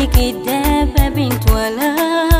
wanyigidde bebintwala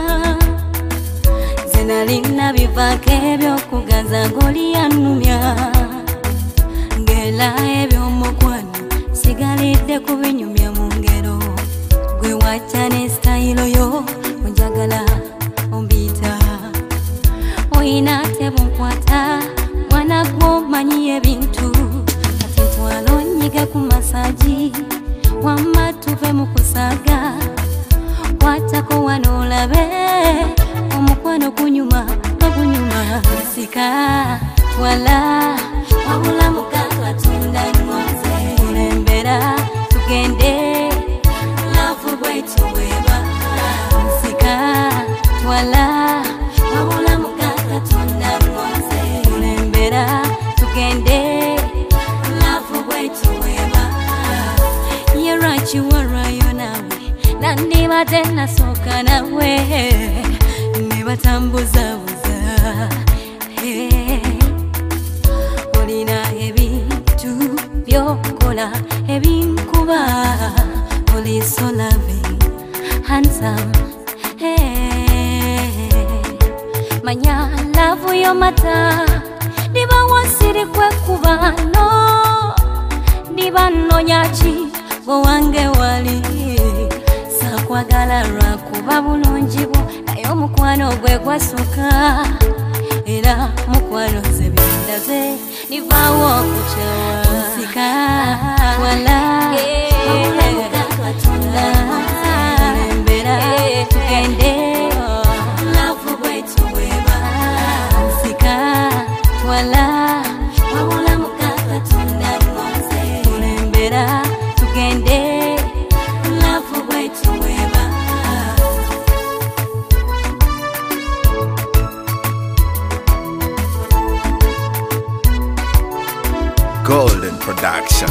zenalina bivako ebyokuganza ng'oli yanumya ng'era ebyomukwano sigalidde kubinyumya mu ngero gwe wajja ne sitayiro yo onjagala ombita oyina tebunkwata mwana gwo manyi ebintu kati ntwala onyige ku masaji wamma tuve mu kusaga kwatako wano olabe omukwano gunyuma bagunyuma nsika twala wabula mukaka tunda nwaze kulembera tugende lavu bwetu bweba nsika twala wabula mukaka tunda nwaze kulembera tugende lavu bwetu bweba yerachiwarayo nawe nandibadde nasooka nawe nebatambuzabuza olina ebintu byokola ebinkuba oli so loving handsome manya lavu yo mata diba wasiri kwekuba no diba nonyaki wange wali sakwagala lwakuba bulungi bwo naye omukwano gwe gwasuka era mukwano ze bindaze nivaawo okukyawa nsika wala embera tugende lavu bwetu bweba nsika wala wabula mukaka tunda nwaze kulembera tugende lavu bwetu bweba Golden Production.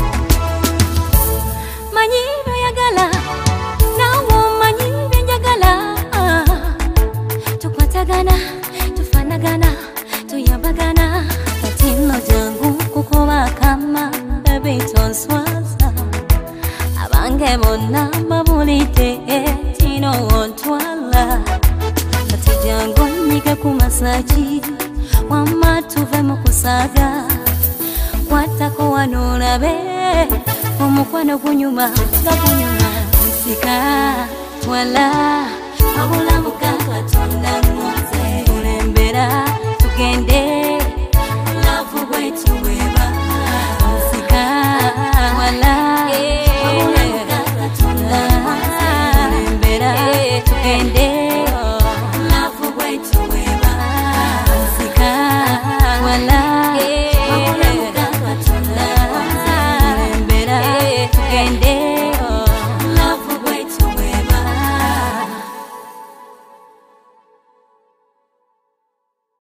manyi by'oyagala nawo manyi byenjagala tukwatagana tufanagana tuyambagana kati nno jangu kukuba kama bebe tonswaza abange bonna babulidde tino ontwala kati jangu nyige ku masaji wamma tuve mu kusaga kwatako wano olabe omukwano gunyuma gagunyuma nsika twala wabula mukaka tunda nwaze kulembera tugende lavu bwetu bweba nsika twala wabula mukaka tunda nwaze kulembera tugende